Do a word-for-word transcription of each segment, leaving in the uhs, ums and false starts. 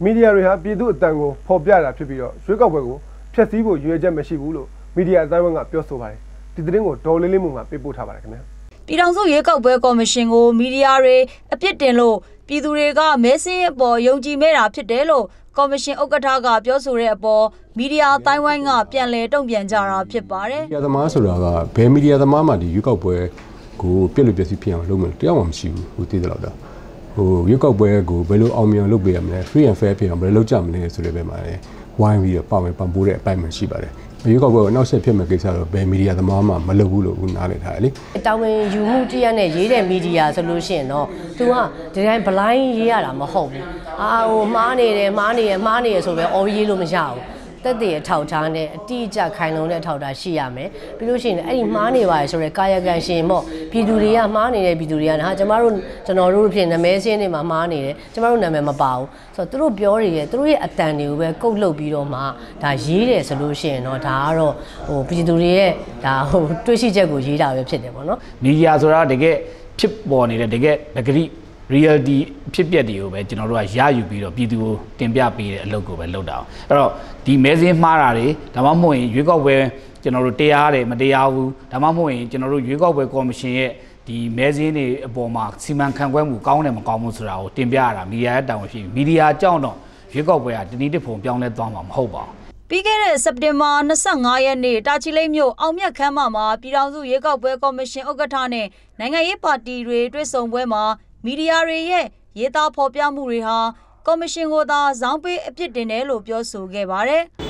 မီဒီယာတွေဟာပြည်သူအတန်ကိုဖော်ပြတာဖြစ်ပြီးတော့ရွေးကောက်ပွဲကိုဖျက်ဆီးဖို့ရွေးချက်မရှိဘူးလို့မီဒီယာအတိုင်းဝန်းကပြောဆိုပါတယ်ဒီသတင်းကိုဒေါ်လေးလေးမှုကပေးပို့ထားပါတယ်ခင်ဗျာပြည်ထောင်စုရွေးကောက်ပွဲကော်မရှင်ကိုမီဒီယာတွေအပြစ်တင်လို့ပြည်သူတွေကမဲဆင်းအပေါ်ယုံကြည်မဲ့တာဖြစ်တယ်လို့ကော်မရှင်ဥက္ကဋ္ဌကပြောဆိုတဲ့အပေါ်မီဒီယာအတိုင်းဝိုင်းကပြန်လည်တုံ့ပြန်ကြတာဖြစ်ပါတယ်မီဒီယာသမားဆိုတာကဘယ်မီဒီယာသမားမှဒီရွေးကောက်ပွဲကိုပြစ်လို့ပြစ်စီဖြစ်အောင်လုပ်မယ်တရားမှမရှိဘူးဟိုသိတယ်လို့တော့ဟိုရွေးကောက်ပွဲကိုဘယ်လိုအောင်မြင်လုပ်ပေးရမလဲ free and fair ဖြစ်အောင်ဘယ်လိုလုပ်ကြမလဲဆိုတဲ့ဘက်မှာလည်းဝိုင်းပြီးတော့ပါဝင်ပံ့ပိုးတဲ့အပိုင်းမှရှိပါတယ်ရွေးကောက်ပွဲကိုနောက်ဆက်ဖြစ်မဲ့ကိစ္စတော့ဘယ်မီဒီယာသမားမှမလုပ်ဘူးလို့ဦးနားလည်ထားတယ်လေတောင်ဝင်ယူမှုတရားနဲ့ရေးတဲ့မီဒီယာဆိုလို့ရှိရင်တော့သူကဒီတိုင်းဘလိုင်းရေးရတာမဟုတ်ဘူးအာဟိုမှားနေတယ်မှားနေရမှားနေရဆိုပဲအော်ရေးလို့မရဘူးတက်တဲ့အထောက်ထားနဲ့အတိအကျခိုင်လုံတဲ့အထောက်ထားရှိရမယ်ပြီးလို့ရှိရင်အဲ့ဒီမှားနေပါလေဆိုတော့ကာယကံရှင်ပေါ့ပြည်သူတွေကမှားနေတဲ့ပြည်သူတွေကဟာကျမတို့ကျွန်တော်တို့ဖြစ်နာမည်စင်းတွေမှာမှားနေတယ်ကျမတို့နာမည်မပါဘူးဆိုတော့သူတို့ပြောရရဲ့သူတို့ရဲ့အတန်တွေကိုပဲကုတ်လှုပ်ပြီးတော့မှဒါရေးတယ်ဆိုလို့ရှိရင်တော့ဒါကတော့ဟိုပြည်သူတွေရဲ့ဒါဟိုတွေးရှိချက်ကိုရေးတာပဲဖြစ်တယ်ပေါ့နော်မီဒီယာဆိုတာတကယ်ဖြစ်ပေါ်နေတဲ့တကယ်ပဂရိreality ဖြစ်ပျက်တွေကိုပဲကျွန်တော်တို့ကရယူပြီးတော့ပြည်သူကိုတင်ပြပေးတဲ့အလုပ်ကိုပဲလုပ်တာ။အဲ့တော့ဒီမဲစင်းမှားတာတွေဒါမှမဟုတ်ရင်ရွေးကောက်ပွဲကျွန်တော်တို့တရားတယ်မတရားဘူးဒါမှမဟုတ်ရင်ကျွန်တော်တို့ရွေးကောက်ပွဲကော်မရှင်ရဲ့ဒီမဲစင်းတွေအပေါ်မှာစီမံခန့်ခွဲမှုကောင်းတယ်မကောင်းဘူးဆိုတာကိုတင်ပြရတာမီဒီယာရဲ့တာဝန်ရှိပြီ။မီဒီယာကြောင့်တော့ရွေးကောက်ပွဲကတနည်းတစ်ပုံပြောင်းလဲသွားမှာမဟုတ်ပါဘူး။ပြီးခဲ့တဲ့စက်တင်ဘာ၂၅ရက်နေ့တာချီလိတ်မြို့အောင်မြတ်ခမ်းမမှာပြည်ထောင်စုရွေးကောက်ပွဲကော်မရှင်ဥက္ကဋ္ဌနဲ့နိုင်ငံရေးပါတီတွေတွေ့ဆုံပွဲမှာမီဒီယာတွေရဲ့ရေးသားဖော်ပြမှုတွေဟာကော်မရှင်ကိုသာဇောင်းပေးအပြစ်တင်တယ်လို့ပြောဆိုခဲ့ပါတယ်။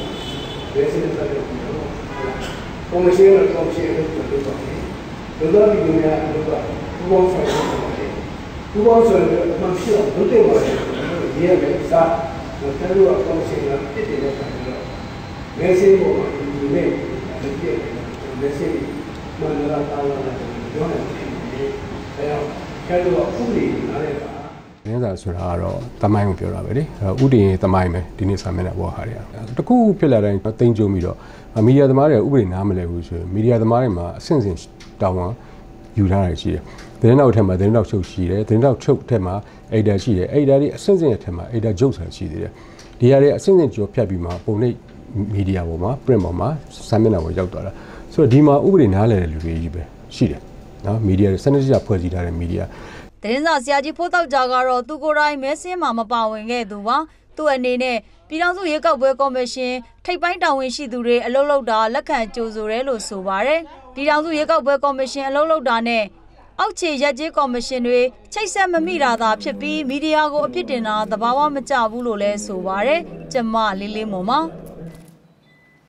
ကော်မရှင်ကကော်မရှင်ကိုပြောတယ်။ဒေသပြည်သူများတို့ကဘူပေါင်းဆိုင်တယ်။ဘူပေါင်းဆိုင်တယ်မှဖြစ်အောင်လုပ်တယ်ပါလေ။ရေးရမယ်စားတယ်လို့ကော်မရှင်ကပြစ်တင်တဲ့အခါကျတော့မဲစင်းပေါ်မှာဒီနေ့လုပ်ပြတယ်။မဲစင်းမှန်လားတာလားပြောနေတယ်။အဲတော့ကျတော့ဥပဒေနားလဲပါရင်းစားဆိုတာကတော့တမိုင်းကိုပြောတာပဲလေဥတည်ရင်တမိုင်းပဲဒီနေ့စာမျက်နှာပေါ်ဟာတွေကတခုဖြစ်လာတိုင်းတိမ်ကြုံပြီးတော့မီဒီယာသမားတွေဥပဒေနားမလဲဘူးဆိုရင်မီဒီယာသမားတွေမှာအဆင့်ဆင့်တောင်းဝန်ယူထားတာရှိတယ်သတင်းနောက်ထက်မှာသတင်းနောက်ချုပ်ရှိတယ်သတင်းနောက်ချုပ်ထက်မှာအိဒါရှိတယ်အိဒါတွေအဆင့်ဆင့်ထက်မှာအိဒါဂျုတ်ဆိုတာရှိသေးတယ်ဒီဟာတွေအဆင့်ဆင့်ကျော်ဖြတ်ပြီးမှပုံနှိပ်မီဒီယာပေါ်မှာ print ပေါ်မှာစာမျက်နှာပေါ်ရောက်သွားတာဆိုတော့ဒီမှာဥပဒေနားလဲတဲ့လူတွေကြီးပဲရှိတယ်နော်မီဒီယာစနစ်တကျဖွဲ့စည်းထားတဲ့မီဒီယာသတင်းစာဆရာကြီးဖိုးတောက်ကြကတော့သူကိုယ်တိုင်မဲဆင်းမှာမပါဝင်ခဲ့သူပါသူအနေနဲ့ပြည်ထောင်စုရွေးကောက်ပွဲကော်မရှင်ထိပ်ပိုင်းတာဝန်ရှိသူတွေအလုပ်လုပ်တာလက်ခံကြိုဆိုတယ်လို့ဆိုပါတယ်ပြည်ထောင်စုရွေးကောက်ပွဲကော်မရှင်အလုပ်လုပ်တာနဲ့အောက်ခြေရက်ကျေးကော်မရှင်တွေချိတ်ဆက်မမိတာသာဖြစ်ပြီးမီဒီယာကိုအပြစ်တင်တာသဘာဝမကျဘူးလို့လည်းဆိုပါတယ်ကျမလေးလေးမော်မ